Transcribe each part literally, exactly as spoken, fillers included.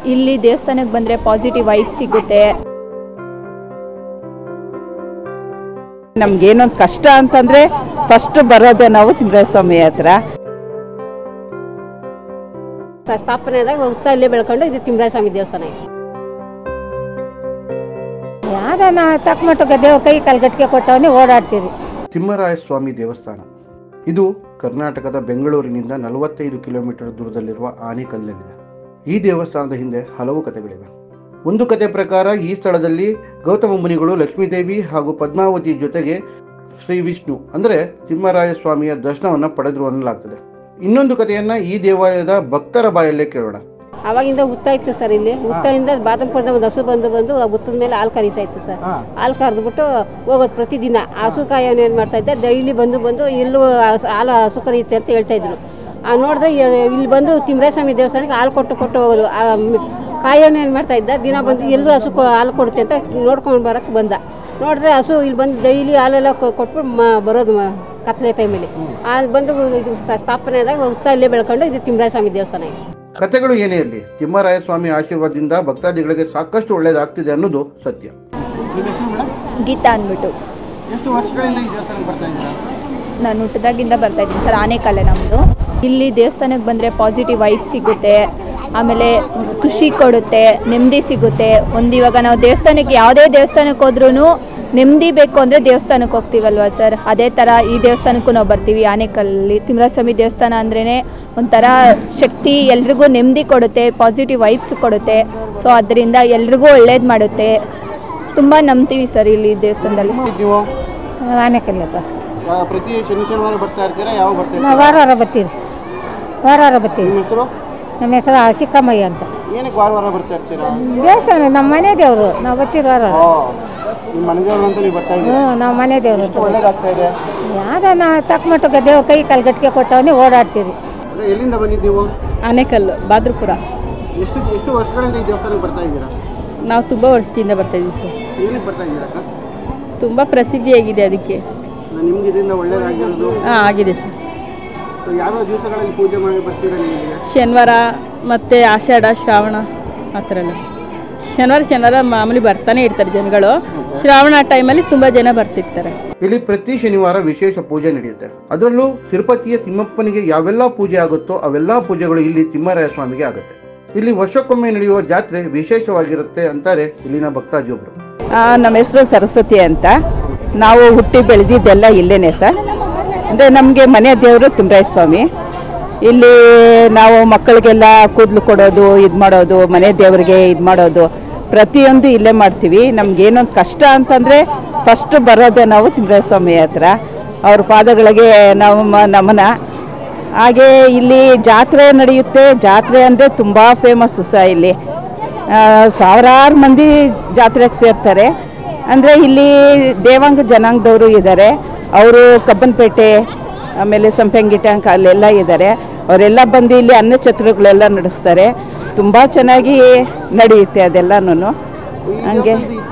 ಇಲ್ಲಿ ದೇವಸ್ಥಾನಕ್ಕೆ ಬಂದರೆ ಪಾಸಿಟಿವ್ ವೈಬ್ ಸಿಗುತ್ತೆ. ನಮಗೇನೊಂದು ಕಷ್ಟ ಅಂತಂದರೆ ಫಸ್ಟ್ ಬರೋದೇ ನಾವು ತಿಮ್ಮರಾಯಸ್ವಾಮಿ ಹತ್ರ. ಸ್ಥಾಪನೆಯಾದಾಗ ಹುತ್ತ ಅಲ್ಲೇ ಬೆಳ್ಕೊಂಡು ಇದು ತಿಮ್ಮರಾಯಸ್ವಾಮಿ ದೇವಸ್ಥಾನ. ಯಾವ್ದನ್ನ ತಕ್ಕ ಮಟ್ಟಿಗೆ ದೇವ್ರ ಕೈ ಕಾಲ್ಗಟ್ಟಿಗೆ ಕೊಟ್ಟವನೇ ಓಡಾಡ್ತೀರಿ. ತಿಮ್ಮರಾಯಸ್ವಾಮಿ ದೇವಸ್ಥಾನ ಇದು ಕರ್ನಾಟಕದ ಬೆಂಗಳೂರಿನಿಂದ ನಲವತ್ತೈದು ಕಿಲೋಮೀಟರ್ ದೂರದಲ್ಲಿರುವ ಆನೇಕಲ್ಲಲ್ಲಿದೆ. ಈ ದೇವಸ್ಥಾನದ ಹಿಂದೆ ಹಲವು ಕಥೆಗಳಿವೆ. ಒಂದು ಕಥೆ ಪ್ರಕಾರ ಈ ಸ್ಥಳದಲ್ಲಿ ಗೌತಮ ಮುನಿಗಳು ಲಕ್ಷ್ಮೀದೇವಿ ಹಾಗೂ ಪದ್ಮಾವತಿ ಜೊತೆಗೆ ಶ್ರೀ ವಿಷ್ಣು ಅಂದರೆ ತಿಮ್ಮರಾಯಸ್ವಾಮಿಯ ದರ್ಶನವನ್ನು ಪಡೆದರು ಅನ್ನಲಾಗ್ತದೆ. ಇನ್ನೊಂದು ಕಥೆಯನ್ನ ಈ ದೇವಾಲಯದ ಭಕ್ತರ ಬಾಯಲ್ಲೇ ಕೇಳೋಣ. ಅವಾಗಿಂದ ಹುತ್ತ ಇತ್ತು ಸರ್. ಇಲ್ಲಿ ಹುತ್ತದಿಂದ ಬಾದಾಮಪುರದ ಒಂದು ಹಸು ಬಂದು ಬಂದು ಆ ಹುತ್ತದ ಮೇಲೆ ಹಾಲು ಕರೀತಾ ಇತ್ತು ಸರ್. ಹಾಲು ಕರೆದ್ಬಿಟ್ಟು ಹೋಗೋದು ಪ್ರತಿದಿನ. ಹಸು ಕಾಯೋನು ಏನು ಮಾಡ್ತಾ ಇದ್ದೆ, ಡೈಲಿ ಬಂದು ಬಂದು ಎಲ್ಲೂ ಹಾಲು ಹಸು ಕರೀತೆ ಅಂತ ಹೇಳ್ತಾ ಇದ್ರು. ನೋಡಿದ್ರೆ ಇಲ್ಲಿ ಬಂದು ತಿಮ್ಮರಾಯಸ್ವಾಮಿ ದೇವಸ್ಥಾನಕ್ಕೆ ಹಾಲು ಕೊಟ್ಟು ಕೊಟ್ಟು ಹೋಗೋದು. ಕಾಯೋನು ಏನು ಮಾಡ್ತಾ ಇದ್ದ, ದಿನ ಬಂದು ಎಲ್ಲೂ ಹಸು ಹಾಲು ಕೊಡುತ್ತೆ ಅಂತ ನೋಡ್ಕೊಂಡು ಬರೋಕ್ಕೆ ಬಂದ. ನೋಡಿದ್ರೆ ಹಸು ಇಲ್ಲಿ ಬಂದು ಡೈಲಿ ಹಾಲೆಲ್ಲ ಕೊಟ್ಬಿಟ್ಟು ಮ ಬರೋದು ಕತ್ಲೆ ಟೈಮಲ್ಲಿ. ಅಲ್ಲಿ ಬಂದು ಇದು ಸ್ಥಾಪನೆಯಾದಾಗ ಹುತ್ತ ಅಲ್ಲೇ ಬೆಳ್ಕೊಂಡು ಇದು ತಿಮ್ಮರಾಯಸ್ವಾಮಿ ದೇವಸ್ಥಾನ. ಕಥೆಗಳು ಏನೇ ಇರಲಿ, ತಿಮ್ಮರಾಯಸ್ವಾಮಿ ಆಶೀರ್ವಾದದಿಂದ ಭಕ್ತಾದಿಗಳಿಗೆ ಸಾಕಷ್ಟು ಒಳ್ಳೇದಾಗ್ತಿದೆ ಅನ್ನೋದು ಸತ್ಯ. ಗೀತಾ ಅಂದ್ಬಿಟ್ಟು ಎಷ್ಟು ವರ್ಷಗಳಿಂದ ಈ ದೇವಸ್ಥಾನಕ್ಕೆ ಬರ್ತಾ ಇದ್ದೀರಾ? ನಾನು ಹುಟ್ಟದಾಗಿಂದ ಬರ್ತಾ ಇದ್ದೀನಿ ಸರ್. ಆನೇಕಲ್ಲೇ ನಮ್ಮದು. ಇಲ್ಲಿ ದೇವಸ್ಥಾನಕ್ಕೆ ಬಂದರೆ ಪಾಸಿಟಿವ್ ವೈಬ್ ಸಿಗುತ್ತೆ, ಆಮೇಲೆ ಖುಷಿ ಕೊಡುತ್ತೆ, ನೆಮ್ಮದಿ ಸಿಗುತ್ತೆ. ಒಂದು ಇವಾಗ ನಾವು ದೇವಸ್ಥಾನಕ್ಕೆ ಯಾವುದೇ ದೇವಸ್ಥಾನಕ್ಕೆ ಹೋದ್ರೂ ನೆಮ್ಮದಿ ಬೇಕು ಅಂದರೆ ದೇವಸ್ಥಾನಕ್ಕೆ ಹೋಗ್ತೀವಲ್ವ ಸರ್, ಅದೇ ಥರ ಈ ದೇವಸ್ಥಾನಕ್ಕೂ ನಾವು ಬರ್ತೀವಿ. ಆನೇಕಲ್ಲಲ್ಲಿ ತಿಮ್ಮರಾಯಸ್ವಾಮಿ ದೇವಸ್ಥಾನ ಅಂದ್ರೇ ಒಂಥರ ಶಕ್ತಿ, ಎಲ್ರಿಗೂ ನೆಮ್ಮದಿ ಕೊಡುತ್ತೆ, ಪಾಸಿಟಿವ್ ವೈಬ್ಸ್ ಕೊಡುತ್ತೆ. ಸೊ ಅದರಿಂದ ಎಲ್ರಿಗೂ ಒಳ್ಳೇದು ಮಾಡುತ್ತೆ. ತುಂಬ ನಂಬ್ತೀವಿ ಸರ್ ಇಲ್ಲಿ ದೇವಸ್ಥಾನದಲ್ಲಿ. ನೀವು ಆನೇಕಲ್ಲಪ್ಪ ಪ್ರತಿ ಶನಿ ಶನಿವಾರ ಬರ್ತಾ ಇರ್ತೀರಾ? ಯಾವ ಬರ್ತೀರಾ? ನಾವು ವಾರ ವಾರ ಬರ್ತೀವಿ. ವಾರ ವಾರ ಬರ್ತೀವಿ. ನಿಮ್ಮ ಹೆಸರು? ನಮ್ಮ ಹೆಸರು ಚಿಕ್ಕಮ್ಮಯ್ಯ ಅಂತ. ಏನಕ್ಕೆ ವಾರ ವಾರ ಬರ್ತಾ ಇರ್ತೀರಾ? ದೇವಸ್ಥಾನ ನಮ್ಮ ಮನೆ ದೇವರು, ನಾವು ಬರ್ತೀವಿ ವಾರ ವಾರ. ನಿಮ್ಮ ಮನೆ ದೇವರು ಅಂತ ನೀವು ಬರ್ತಾ ಇದ್ದೀರಾ? ಹ್ಞೂ, ನಾವು ಮನೆ ದೇವರು ಅಂತ. ಒಳ್ಳೇದಾಗ್ತಾ ಇದೆ. ಯಾವ್ದನ್ನ ತಕ್ಕ ಮಟ್ಟಿಗೆ ದೇವ್ರ ಕೈ ಕಾಲ್ಗಟ್ಟಿಗೆ ಕೊಟ್ಟವನೇ ಓಡಾಡ್ತೀವಿ. ಎಲ್ಲಿಂದ ಬಂದಿದ್ದು ನೀವು? ಆನೇಕಲ್ಲು, ಬಾದ್ರಪುರ. ಎಷ್ಟು ಎಷ್ಟು ವರ್ಷಗಳಿಂದ ಈ ದೇವಸ್ಥಾನಕ್ಕೆ ಬರ್ತಾ ಇದ್ದೀರಾ? ನಾವು ತುಂಬ ವರ್ಷದಿಂದ ಬರ್ತಾ ಇದ್ದೀವಿ ಸರ್. ಏನಕ್ಕೆ ಬರ್ತಾ ಇದ್ದೀರಾ? ತುಂಬ ಪ್ರಸಿದ್ಧಿಯಾಗಿದೆ ಅದಕ್ಕೆ. ನಿಮ್ಗೆ ಇದರಿಂದ ಒಳ್ಳೇದಾಗಿರೋದು? ಹಾಂ, ಆಗಿದೆ ಸರ್. ಯಾವ್ಯಾವ ದಿವಸಗಳಲ್ಲಿ ಪೂಜೆ ಮಾಡಿ ಬರ್ತೀರಾ ನಿಮಗೆ? ಶನಿವಾರ ಮತ್ತು ಆಷಾಢ, ಶ್ರಾವಣ ಆ ಥರ ಎಲ್ಲ. ಶನಿವಾರ ಶನಿವಾರ ಮಾಮೂಲಿ ಬರ್ತಾನೆ ಇರ್ತಾರೆ ಜನಗಳು. ಶ್ರಾವಣ ಟೈಮಲ್ಲಿ ತುಂಬ ಜನ ಬರ್ತಿರ್ತಾರೆ. ಇಲ್ಲಿ ಪ್ರತಿ ಶನಿವಾರ ವಿಶೇಷ ಪೂಜೆ ನಡೆಯುತ್ತೆ. ಅದರಲ್ಲೂ ತಿರುಪತಿಯ ತಿಮ್ಮಪ್ಪನಿಗೆ ಯಾವೆಲ್ಲ ಪೂಜೆ ಆಗುತ್ತೋ ಅವೆಲ್ಲ ಪೂಜೆಗಳು ಇಲ್ಲಿ ತಿಮ್ಮರಾಯಸ್ವಾಮಿಗೆ ಆಗುತ್ತೆ. ಇಲ್ಲಿ ವರ್ಷಕ್ಕೊಮ್ಮೆ ನಡೆಯುವ ಜಾತ್ರೆ ವಿಶೇಷವಾಗಿರುತ್ತೆ ಅಂತಾರೆ ಇಲ್ಲಿನ ಭಕ್ತಾದಿಯೊಬ್ಬರು. ನಮ್ಮ ಹೆಸರು ಸರಸ್ವತಿ ಅಂತ. ನಾವು ಹುಟ್ಟಿ ಬೆಳೆದಿದ್ದೆಲ್ಲ ಇಲ್ಲೇನೆ ಸರ್. ಅಂದರೆ ನಮಗೆ ಮನೆ ದೇವರು ತಿಮ್ಮರಾಯಸ್ವಾಮಿ. ಇಲ್ಲಿ ನಾವು ಮಕ್ಕಳಿಗೆಲ್ಲ ಕೂದಲು ಕೊಡೋದು, ಇದು ಮಾಡೋದು, ಮನೆ ದೇವರಿಗೆ ಇದು ಮಾಡೋದು ಪ್ರತಿಯೊಂದು ಇಲ್ಲೇ ಮಾಡ್ತೀವಿ. ನಮಗೇನೊಂದು ಕಷ್ಟ ಅಂತಂದರೆ ಫಸ್ಟ್ ಬರೋದೇ ನಾವು ತಿಮ್ಮರಾಯಸ್ವಾಮಿ ಹತ್ರ. ಅವ್ರ ಪಾದಗಳಿಗೆ ನಾವು ನಮನ. ಹಾಗೆ ಇಲ್ಲಿ ಜಾತ್ರೆ ನಡೆಯುತ್ತೆ. ಜಾತ್ರೆ ಅಂದರೆ ತುಂಬ ಫೇಮಸ್ಸು ಸಹ. ಇಲ್ಲಿ ಸಾವಿರಾರು ಮಂದಿ ಜಾತ್ರೆಗೆ ಸೇರ್ತಾರೆ. ಅಂದರೆ ಇಲ್ಲಿ ದೇವಾಂಗ ಜನಾಂಗದವರು ಇದ್ದಾರೆ. ಅವರು ಕಬ್ಬನಪೇಟೆ, ಆಮೇಲೆ ಸಂಪಂಗಿಟ್ಯಾಂಕ ಅಲ್ಲೆಲ್ಲ ಇದ್ದಾರೆ. ಅವರೆಲ್ಲ ಬಂದು ಇಲ್ಲಿ ಅನ್ನಛತ್ರಗಳೆಲ್ಲ ನಡೆಸ್ತಾರೆ. ತುಂಬ ಚೆನ್ನಾಗಿ ನಡೆಯುತ್ತೆ ಅದೆಲ್ಲನೂ. ಹಂಗೆ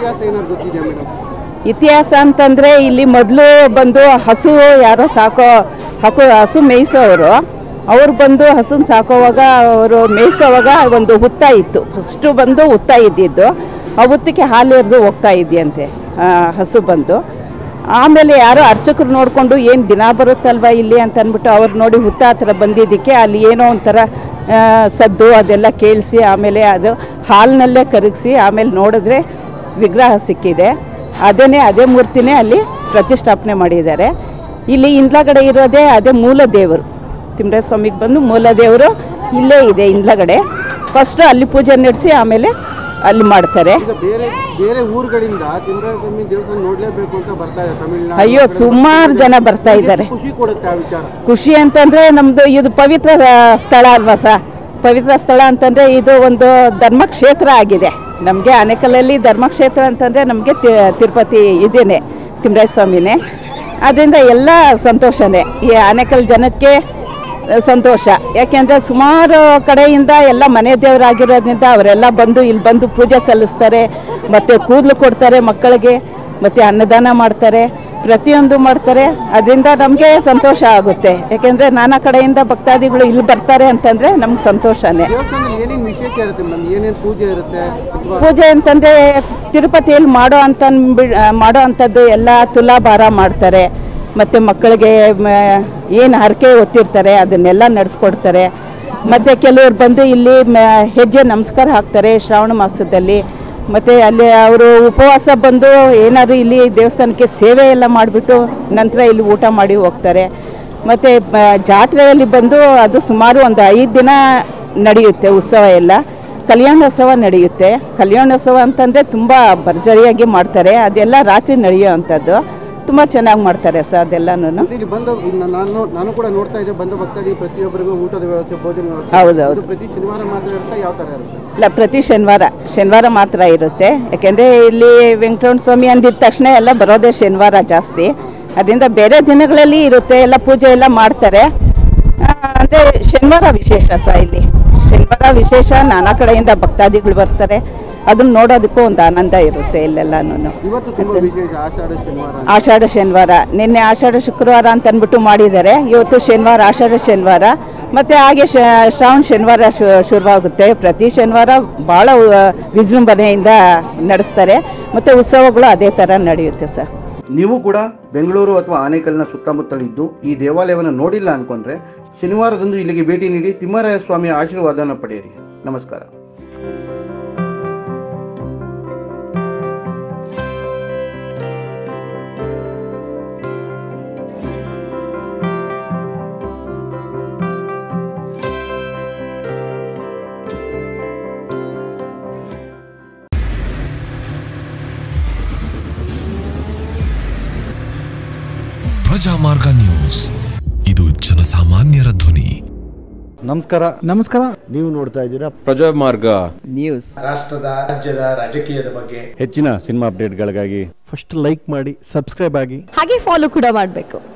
ಇತಿಹಾಸ ಅಂತಂದರೆ ಇಲ್ಲಿ ಮೊದಲು ಬಂದು ಹಸು ಯಾರೋ ಸಾಕೋ ಹಾಕೋ ಹಸು ಮೇಯಿಸೋರು, ಅವ್ರು ಬಂದು ಹಸುನ ಸಾಕೋವಾಗ ಅವರು ಮೇಯಿಸೋವಾಗ ಒಂದು ಹುತ್ತ ಇತ್ತು. ಫಸ್ಟು ಬಂದು ಹುತ್ತ ಇದ್ದಿದ್ದು, ಆ ಹುತ್ತಕ್ಕೆ ಹಾಲು ಎರೆದು ಹೋಗ್ತಾ ಇದೆಯಂತೆ ಹಸು ಬಂದು. ಆಮೇಲೆ ಯಾರೋ ಅರ್ಚಕರು ನೋಡಿಕೊಂಡು ಏನು ದಿನ ಬರುತ್ತಲ್ವ ಇಲ್ಲಿ ಅಂತ ಅಂದ್ಬಿಟ್ಟು ಅವ್ರು ನೋಡಿ ಹುತ್ತ ಹತ್ರ ಬಂದಿದ್ದಕ್ಕೆ ಅಲ್ಲಿ ಏನೋ ಒಂಥರ ಸದ್ದು ಅದೆಲ್ಲ ಕೇಳಿಸಿ ಆಮೇಲೆ ಅದು ಹಾಲಿನಲ್ಲೇ ಕರಗಿಸಿ ಆಮೇಲೆ ನೋಡಿದ್ರೆ ವಿಗ್ರಹ ಸಿಕ್ಕಿದೆ. ಅದೇ ಅದೇ ಮೂರ್ತಿನೇ ಅಲ್ಲಿ ಪ್ರತಿಷ್ಠಾಪನೆ ಮಾಡಿದ್ದಾರೆ. ಇಲ್ಲಿ ಇಂದ್ಲಗಡೆ ಇರೋದೇ ಅದೇ ಮೂಲ ದೇವರು. ತಿಮ್ಮರಾಯಸ್ವಾಮಿಗೆ ಬಂದು ಮೂಲ ದೇವರು ಇಲ್ಲೇ ಇದೆ ಇಂದ್ಲಗಡೆ. ಫಸ್ಟು ಅಲ್ಲಿ ಪೂಜೆ ನಡೆಸಿ ಆಮೇಲೆ ಅಲ್ಲಿ ಮಾಡ್ತಾರೆ. ಬೇರೆ ಬೇರೆ ಊರುಗಳಿಂದ ತಿಮ್ಮರಾಯಸ್ವಾಮಿ ದೇವಸ್ಥಾನ ನೋಡಲೇಬೇಕು ಅಂತ ಬರ್ತಾ ಇದ್ದಾರೆ ತಮಿಳುನಾಡು. ಅಯ್ಯೋ, ಸುಮಾರು ಜನ ಬರ್ತಾ ಇದ್ದಾರೆ. ಖುಷಿ ಕೊಡುತ್ತೆ ಆ ವಿಚಾರ. ಖುಷಿ ಅಂತಂದರೆ ನಮ್ಮದು ಇದು ಪವಿತ್ರ ಸ್ಥಳ ಅಲ್ವಾ ಸರ್. ಪವಿತ್ರ ಸ್ಥಳ ಅಂತಂದರೆ ಇದು ಒಂದು ಧರ್ಮಕ್ಷೇತ್ರ ಆಗಿದೆ. ನಮಗೆ ಆನೇಕಲ್ಲಲ್ಲಿ ಧರ್ಮಕ್ಷೇತ್ರ ಅಂತಂದರೆ ನಮಗೆ ತಿರುಪತಿ ಇದೇನೆ, ತಿಮ್ಮರಾಯಸ್ವಾಮಿನೇ. ಅದರಿಂದ ಎಲ್ಲ ಸಂತೋಷನೇ. ಈ ಆನೇಕಲ್ ಜನಕ್ಕೆ ಸಂತೋಷ. ಯಾಕೆಂದರೆ ಸುಮಾರು ಕಡೆಯಿಂದ ಎಲ್ಲ ಮನೆ ದೇವರಾಗಿರೋದ್ರಿಂದ ಅವರೆಲ್ಲ ಬಂದು ಇಲ್ಲಿ ಬಂದು ಪೂಜೆ ಸಲ್ಲಿಸ್ತಾರೆ, ಮತ್ತು ಕೂದಲು ಕೊಡ್ತಾರೆ ಮಕ್ಕಳಿಗೆ. ಮತ್ತು ಅನ್ನದಾನ ಮಾಡ್ತಾರೆ, ಪ್ರತಿಯೊಂದು ಮಾಡ್ತಾರೆ. ಅದರಿಂದ ನಮಗೆ ಸಂತೋಷ ಆಗುತ್ತೆ. ಯಾಕೆಂದರೆ ನಾನಾ ಕಡೆಯಿಂದ ಭಕ್ತಾದಿಗಳು ಇಲ್ಲಿ ಬರ್ತಾರೆ ಅಂತಂದರೆ ನಮ್ಗೆ ಸಂತೋಷನೇ. ಪೂಜೆ ಅಂತಂದರೆ ತಿರುಪತಿಯಲ್ಲಿ ಮಾಡೋ ಅಂತ ಮಾಡೋ ಅಂಥದ್ದು ಎಲ್ಲ ತುಲಾಭಾರ ಮಾಡ್ತಾರೆ. ಮತ್ತು ಮಕ್ಕಳಿಗೆ ಏನು ಹರಕೆ ಹೊತ್ತಿರ್ತಾರೆ ಅದನ್ನೆಲ್ಲ ನಡೆಸ್ಕೊಡ್ತಾರೆ. ಮತ್ತು ಕೆಲವರು ಬಂದು ಇಲ್ಲಿ ಹೆಜ್ಜೆ ನಮಸ್ಕಾರ ಹಾಕ್ತಾರೆ ಶ್ರಾವಣ ಮಾಸದಲ್ಲಿ. ಮತ್ತು ಅಲ್ಲಿ ಅವರು ಉಪವಾಸ ಬಂದು ಏನಾದರೂ ಇಲ್ಲಿ ದೇವಸ್ಥಾನಕ್ಕೆ ಸೇವೆ ಎಲ್ಲ ಮಾಡಿಬಿಟ್ಟು ನಂತರ ಇಲ್ಲಿ ಊಟ ಮಾಡಿ ಹೋಗ್ತಾರೆ. ಮತ್ತು ಜಾತ್ರೆಯಲ್ಲಿ ಬಂದು ಅದು ಸುಮಾರು ಒಂದು ಐದು ದಿನ ನಡೆಯುತ್ತೆ ಉತ್ಸವ ಎಲ್ಲ. ಕಲ್ಯಾಣೋತ್ಸವ ನಡೆಯುತ್ತೆ. ಕಲ್ಯಾಣೋತ್ಸವ ಅಂತಂದರೆ ತುಂಬ ಭರ್ಜರಿಯಾಗಿ ಮಾಡ್ತಾರೆ. ಅದೆಲ್ಲ ರಾತ್ರಿ ನಡೆಯೋ ಅಂಥದ್ದು. ತುಂಬ ಚೆನ್ನಾಗಿ ಮಾಡ್ತಾರೆ ಸರ್ ಅದೆಲ್ಲನೂ. ನಾನು ಕೂಡ ನೋಡ್ತಾ ಇದ್ದೆ, ಬಂದ ಭಕ್ತಾದಿಗಳು ಪ್ರತಿಯೊಬ್ಬರಿಗೂ ಊಟದ ವ್ಯವಸ್ಥೆ, ಭೋಜನ ವ್ಯವಸ್ಥೆ. ಹೌದೌದು. ಪ್ರತಿ ಶನಿವಾರ ಮಾತ್ರ ಇರುತ್ತೆ, ಯಾವ ಥರ ಇರುತ್ತೆ? ಇಲ್ಲ, ಪ್ರತಿ ಶನಿವಾರ ಶನಿವಾರ ಮಾತ್ರ ಇರುತ್ತೆ. ಯಾಕೆಂದರೆ ಇಲ್ಲಿ ವೆಂಕಟರಮಣ ಸ್ವಾಮಿ ಅಂದಿದ ತಕ್ಷಣ ಎಲ್ಲ ಬರೋದೇ ಶನಿವಾರ ಜಾಸ್ತಿ. ಅದರಿಂದ ಬೇರೆ ದಿನಗಳಲ್ಲಿ ಇರುತ್ತೆ, ಎಲ್ಲ ಪೂಜೆ ಎಲ್ಲ ಮಾಡ್ತಾರೆ. ಅಂದರೆ ಶನಿವಾರ ವಿಶೇಷ ಸಹ ಇಲ್ಲಿ. ಶನಿವಾರ ವಿಶೇಷ, ನಾನಾ ಕಡೆಯಿಂದ ಭಕ್ತಾದಿಗಳು ಬರ್ತಾರೆ. ಅದನ್ನ ನೋಡೋದಕ್ಕೂ ಒಂದು ಆನಂದ ಇರುತ್ತೆ ಇಲ್ಲೆಲ್ಲನೂ. ಆಷಾಢ ಶನಿವಾರ, ನಿನ್ನೆ ಆಷಾಢ ಶುಕ್ರವಾರ ಅಂತ ಅಂದ್ಬಿಟ್ಟು ಮಾಡಿದ್ದಾರೆ. ಇವತ್ತು ಶನಿವಾರ, ಆಷಾಢ ಶನಿವಾರ. ಮತ್ತು ಹಾಗೆ ಶ್ರಾವಣ ಶನಿವಾರ ಶು ಶುರುವಾಗುತ್ತೆ. ಪ್ರತಿ ಶನಿವಾರ ಭಾಳ ವಿಜೃಂಭಣೆಯಿಂದ ನಡೆಸ್ತಾರೆ. ಮತ್ತು ಉತ್ಸವಗಳು ಅದೇ ಥರ ನಡೆಯುತ್ತೆ ಸರ್. ನೀವು ಕೂಡ ಬೆಂಗಳೂರು ಅಥವಾ ಆನೇಕಲ್ನ ಸುತ್ತಮುತ್ತಲಿದ್ದು ಈ ದೇವಾಲಯವನ್ನು ನೋಡಿಲ್ಲ ಅಂದ್ಕೊಂಡ್ರೆ ಶನಿವಾರದಂದು ಇಲ್ಲಿಗೆ ಭೇಟಿ ನೀಡಿ ತಿಮ್ಮರಾಯ ಸ್ವಾಮಿಯ ಆಶೀರ್ವಾದನ ಪಡೆಯಿರಿ. ನಮಸ್ಕಾರ. ಪ್ರಜಾಮಾರ್ಗ ನ್ಯೂಸ್, ಇದು ಜನಸಾಮಾನ್ಯರ ಧ್ವನಿ. ನಮಸ್ಕಾರ. ನಮಸ್ಕಾರ. ನೀವು ನೋಡ್ತಾ ಇದ್ದೀರಾ ಪ್ರಜಾಮಾರ್ಗ ನ್ಯೂಸ್. ರಾಷ್ಟ್ರದ, ರಾಜ್ಯದ, ರಾಜಕೀಯದ ಬಗ್ಗೆ ಹೆಚ್ಚಿನ ಸಿನಿಮಾ ಅಪ್ಡೇಟ್ಗಳಿಗಾಗಿ ಫಸ್ಟ್ ಲೈಕ್ ಮಾಡಿ, ಸಬ್ಸ್ಕ್ರೈಬ್ ಆಗಿ, ಹಾಗೆ ಫಾಲೋ ಕೂಡ ಮಾಡಬೇಕು.